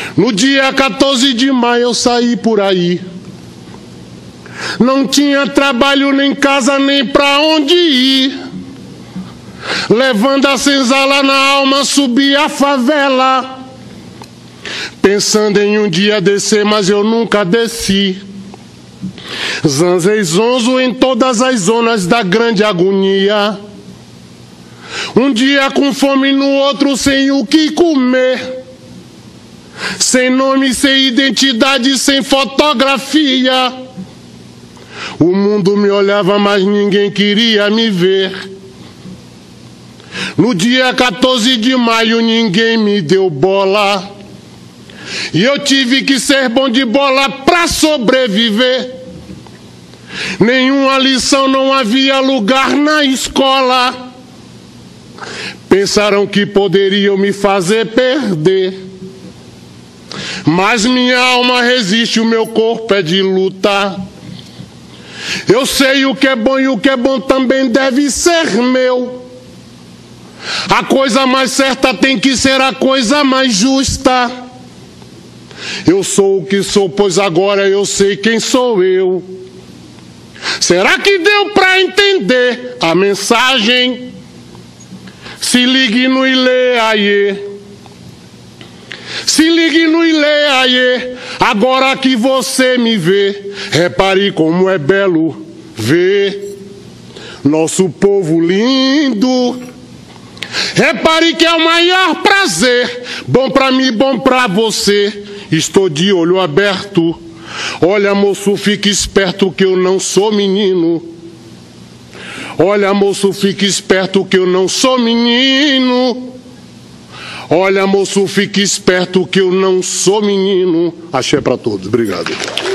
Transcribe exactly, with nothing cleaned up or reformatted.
No dia quatorze de maio eu saí por aí. Não tinha trabalho, nem casa, nem pra onde ir. Levando a senzala na alma, subi a favela, pensando em um dia descer, mas eu nunca desci. Zanzei zonzo em todas as zonas da grande agonia. Um dia com fome, no outro sem o que comer. Sem nome, sem identidade, sem fotografia. O mundo me olhava, mas ninguém queria me ver. No dia quatorze de maio ninguém me deu bola. E eu tive que ser bom de bola pra sobreviver. Nenhuma lição, não havia lugar na escola. Pensaram que poderiam me fazer perder. Mas minha alma resiste, o meu corpo é de luta. Eu sei o que é bom e o que é bom também deve ser meu. A coisa mais certa tem que ser a coisa mais justa. Eu sou o que sou, pois agora eu sei quem sou eu. Será que deu para entender a mensagem? Se ligue no Ilê Aie. Se ligue no Ilê Aie. Agora que você me vê, repare como é belo ver nosso povo lindo. Repare que é o maior prazer, bom pra mim, bom pra você. Estou de olho aberto. Olha, moço, fique esperto que eu não sou menino. Olha, moço, fique esperto que eu não sou menino. Olha, moço, fique esperto que eu não sou menino. Axé pra todos. Obrigado.